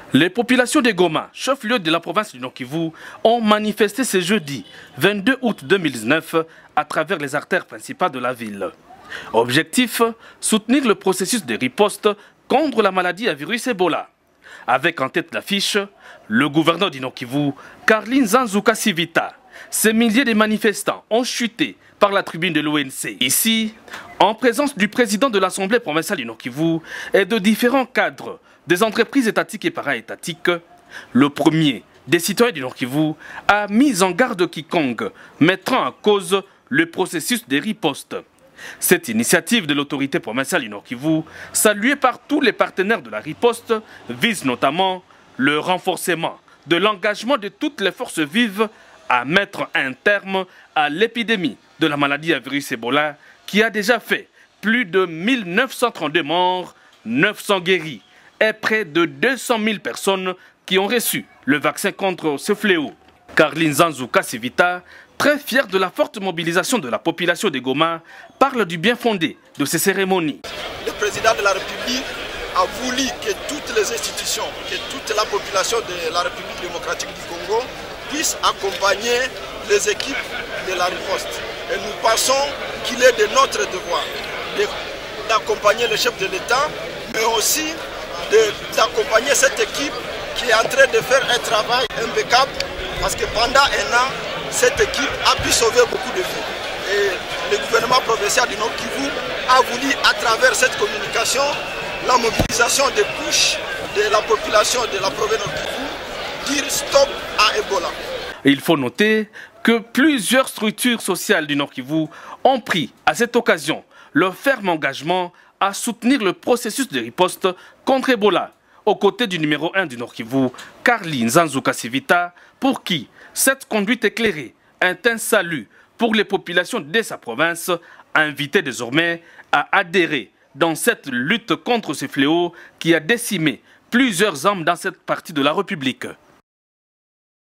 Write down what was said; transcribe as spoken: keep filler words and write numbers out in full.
Les populations de Goma, chef-lieu de la province du Nord-Kivu, ont manifesté ce jeudi vingt-deux août deux mille dix-neuf à travers les artères principales de la ville. Objectif, soutenir le processus de riposte contre la maladie à virus Ebola. Avec en tête d'affiche le gouverneur du Nord-Kivu, Carline Zanzuka Sivita. Ces milliers de manifestants ont chuté par la tribune de l'O N C. Ici, en présence du président de l'Assemblée provinciale du Nord-Kivu et de différents cadres des entreprises étatiques et para-étatiques, le premier des citoyens du Nord-Kivu a mis en garde quiconque mettant en cause le processus de riposte. Cette initiative de l'autorité provinciale du Nord-Kivu, saluée par tous les partenaires de la riposte, vise notamment le renforcement de l'engagement de toutes les forces vives à mettre un terme à l'épidémie de la maladie à virus Ebola qui a déjà fait plus de mille neuf cent trente-deux morts, neuf cents guéris et près de deux cent mille personnes qui ont reçu le vaccin contre ce fléau. Carline Zanzuka Sivita, très fière de la forte mobilisation de la population de Goma, parle du bien fondé de ces cérémonies. Le président de la République a voulu que toutes les institutions, que toute la population de la République démocratique du Congo puisse accompagner les équipes de la riposte. Et nous pensons qu'il est de notre devoir d'accompagner le chef de l'État, mais aussi d'accompagner cette équipe qui est en train de faire un travail impeccable, parce que pendant un an, cette équipe a pu sauver beaucoup de vies. Et le gouvernement provincial du Nord-Kivu a voulu, à travers cette communication, la mobilisation des couches de la population de la province Nord-Kivu, dire stop à Ebola. Il faut noter que plusieurs structures sociales du Nord-Kivu ont pris à cette occasion leur ferme engagement à soutenir le processus de riposte contre Ebola, aux côtés du numéro un du Nord-Kivu, Carline Zanzuka Sivita, pour qui cette conduite éclairée est un salut pour les populations de sa province, invitées désormais à adhérer dans cette lutte contre ce fléau qui a décimé plusieurs hommes dans cette partie de la République.